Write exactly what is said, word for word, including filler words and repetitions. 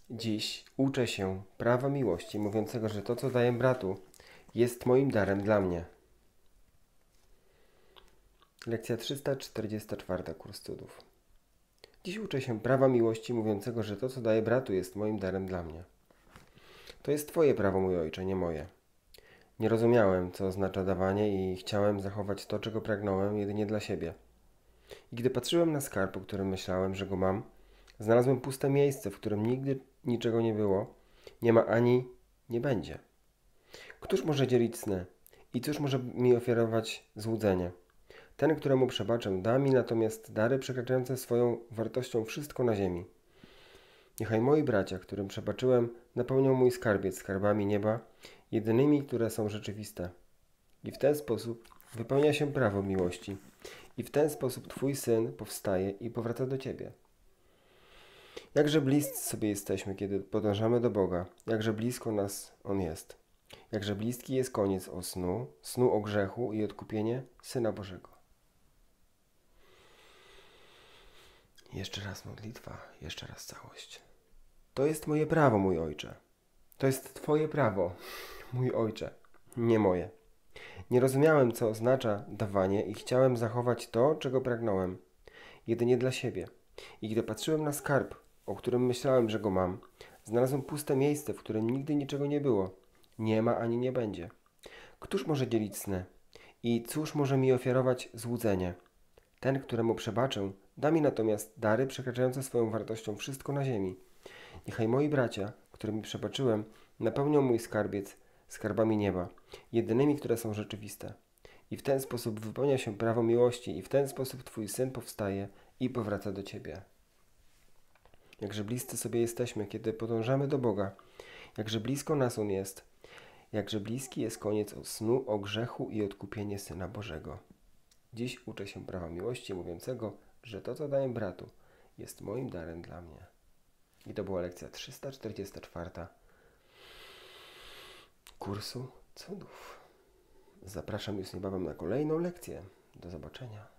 Dziś uczę się prawa miłości, mówiącego, że to, co daję bratu, jest moim darem dla mnie. Lekcja trzysta czterdziesta czwarta. Kurs cudów. Dziś uczę się prawa miłości, mówiącego, że to, co daję bratu, jest moim darem dla mnie. To jest Twoje prawo, mój ojcze, nie moje. Nie rozumiałem, co oznacza dawanie i chciałem zachować to, czego pragnąłem, jedynie dla siebie. I gdy patrzyłem na skarb, o którym myślałem, że go mam, znalazłem puste miejsce, w którym nigdy niczego nie było, nie ma ani nie będzie. Któż może dzielić sny? I cóż może mi ofiarować złudzenie? Ten, któremu przebaczę, da mi natomiast dary przekraczające swoją wartością wszystko na ziemi. Niechaj moi bracia, którym przebaczyłem, napełnią mój skarbiec skarbami nieba, jedynymi, które są rzeczywiste. I w ten sposób wypełnia się prawo miłości. I w ten sposób Twój Syn powstaje i powraca do Ciebie. Jakże bliscy sobie jesteśmy, kiedy podążamy do Boga, jakże blisko nas On jest. Jakże bliski jest koniec o snu, snu o grzechu i odkupienie Syna Bożego. Jeszcze raz modlitwa, jeszcze raz całość. To jest moje prawo, mój Ojcze. To jest Twoje prawo, mój Ojcze, nie moje. Nie rozumiałem, co oznacza dawanie i chciałem zachować to, czego pragnąłem, jedynie dla siebie. I gdy patrzyłem na skarb, o którym myślałem, że go mam, znalazłem puste miejsce, w którym nigdy niczego nie było. Nie ma ani nie będzie. Któż może dzielić sny? I cóż może mi ofiarować złudzenie? Ten, któremu przebaczę, da mi natomiast dary przekraczające swoją wartością wszystko na ziemi. Niechaj moi bracia, którym przebaczyłem, napełnią mój skarbiec skarbami nieba, jedynymi, które są rzeczywiste. I w ten sposób wypełnia się prawo miłości i w ten sposób Twój Syn powstaje i powraca do Ciebie. Jakże bliscy sobie jesteśmy, kiedy podążamy do Boga. Jakże blisko nas On jest. Jakże bliski jest koniec o snu o grzechu i odkupienie Syna Bożego. Dziś uczę się prawa miłości, mówiącego, że to, co daję bratu, jest moim darem dla mnie. I to była lekcja trzysta czterdziesta czwarta. Kursu cudów. Zapraszam już niebawem na kolejną lekcję. Do zobaczenia.